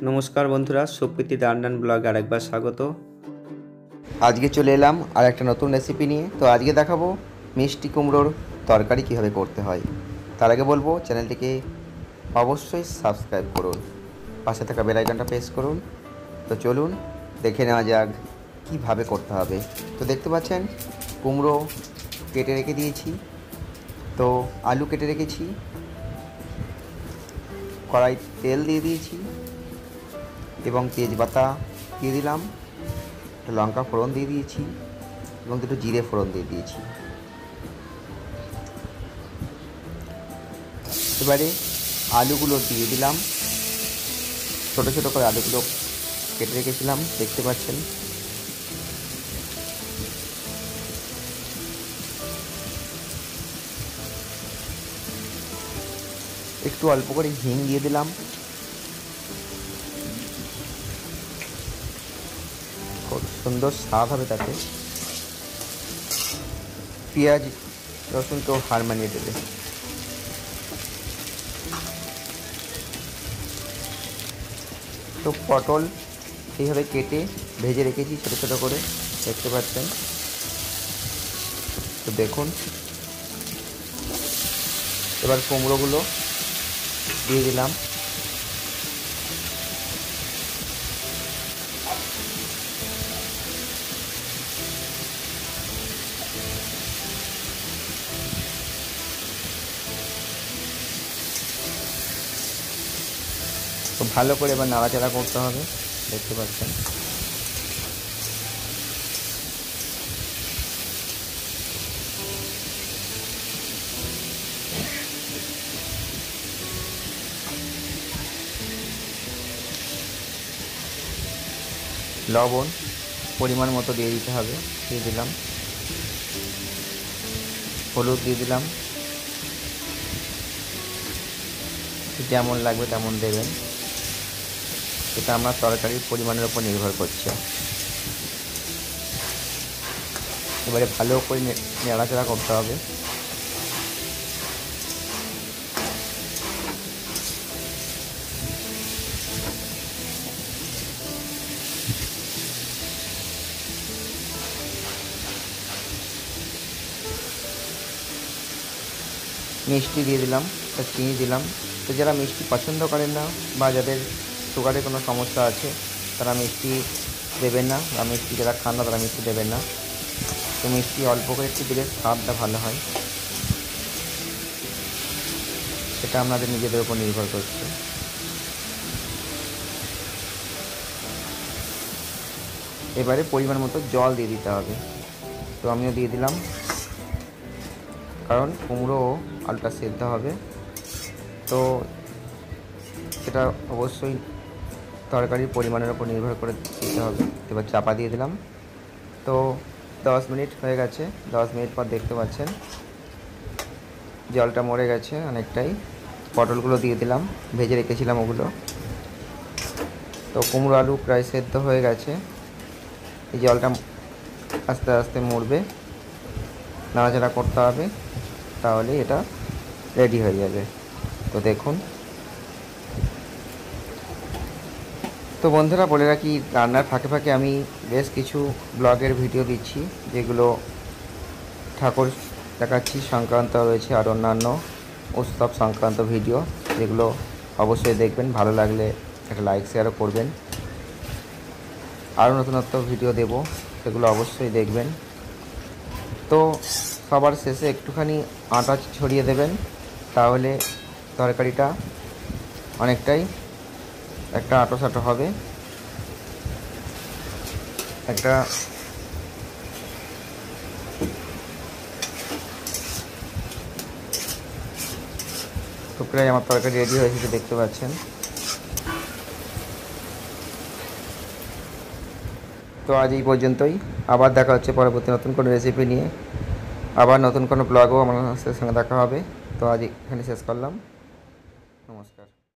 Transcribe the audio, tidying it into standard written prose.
নমস্কার বন্ধুরা, সুপ্রীতি রান্নান ব্লগে আরেকবার স্বাগত। আজকে চলে এলাম আর একটা নতুন রেসিপি নিয়ে। তো আজকে দেখাবো মিষ্টি কুমড়োর তরকারি কীভাবে করতে হয়। তার আগে বলবো চ্যানেলটিকে অবশ্যই সাবস্ক্রাইব করুন, পাশে থাকা বেল আইকনটা প্রেস করুন। তো চলুন দেখে নেওয়া যাক কীভাবে করতে হবে। তো দেখতে পাচ্ছেন কুমড়ো কেটে রেখে দিয়েছি, তো আলু কেটে রেখেছি, কড়াই তেল দিয়ে দিয়েছি এবং তেজপাতা দিয়ে দিলাম, একটা লঙ্কা ফোড়ন দিয়ে দিয়েছি এবং দুটো জিরে ফোড়ন দিয়ে দিয়েছি। এবারে আলুগুলো দিয়ে দিলাম, ছোটো ছোটো করে আলুগুলো কেটে রেখেছিলাম, দেখতে পাচ্ছেন। একটু অল্প করে হিং দিয়ে দিলাম, খুব সুন্দর স্বাদ হবে তাতে। পেঁয়াজ রসুনকেও হার মানিয়ে দেবে। তো পটল এইভাবে কেটে ভেজে রেখেছি ছোটো ছোটো করে, দেখতে পাচ্ছেন। তো দেখুন, এবার কুমড়োগুলো দিয়ে দিলাম, তো ভালো করে এবার নাড়াচাড়া করতে হবে, দেখতে পাচ্ছেন। লবণ পরিমাণ মতো দিয়ে দিতে হবে, দিয়ে দিলাম। হলুদ দিয়ে দিলাম, যেমন লাগবে তেমন দেবেন, এটা আমার তরকারির পরিমাণের উপর নির্ভর করছে। এবারে ভালো করে নাড়াচাড়া করতে হবে। মিষ্টি দিয়ে দিলাম, চিনি দিলাম। তো যারা মিষ্টি পছন্দ করেন না বা যাদের সুগারের কোনো সমস্যা আছে তারা মিষ্টি দেবেন না, বা মিষ্টি যারা খান না তারা মিষ্টি দেবেন না। তো মিষ্টি অল্প করে একটু দিলে স্বাদটা ভালো হয়, সেটা আপনাদের নিজেদের উপর নির্ভর করছে। এবারে পরিমাণ মতো জল দিয়ে দিতে হবে, তো আমিও দিয়ে দিলাম, কারণ কুমড়ো আলুটা সেদ্ধ হবে, তো সেটা অবশ্যই তরকারির পরিমাণের উপর নির্ভর করে দিতে হবে। এবার চাপা দিয়ে দিলাম। তো 10 মিনিট হয়ে গেছে। 10 মিনিট পর দেখতে পাচ্ছেন জলটা মরে গেছে অনেকটাই। পটলগুলো দিয়ে দিলাম, ভেজে রেখেছিলাম ওগুলো। তো কুমড়ো আলু প্রায় সেদ্ধ হয়ে গেছে, এই জলটা আস্তে আস্তে মরবে, নাড়াচাড়া করতে হবে, তাহলে এটা রেডি হয়ে যাবে। তো দেখুন। তো বন্ধুরা বলে রাখি, রান্নার ফাঁকে ফাঁকে আমি বেশ কিছু ব্লগের ভিডিও দিচ্ছি, যেগুলো ঠাকুর দেখাচ্ছি সংক্রান্ত রয়েছে, আর অন্যান্য উৎসব সংক্রান্ত ভিডিও, যেগুলো অবশ্যই দেখবেন। ভালো লাগলে একটা লাইক শেয়ারও করবেন। আরও নতুনত্ব ভিডিও দেব, সেগুলো অবশ্যই দেখবেন। তো সবার শেষে একটুখানি আটা ছড়িয়ে দেবেন, তাহলে তরকারিটা অনেকটাই একটা আঁটো হবে। একটা তো প্রায় আমার তরকারি রেডি হয়েছে, দেখতে পাচ্ছেন। তো আজ এই পর্যন্তই, আবার দেখা হচ্ছে পরবর্তী নতুন কোনো রেসিপি নিয়ে, আবার নতুন কোনো ব্লগও আমার সঙ্গে দেখা হবে। তো আজ এখানে শেষ করলাম।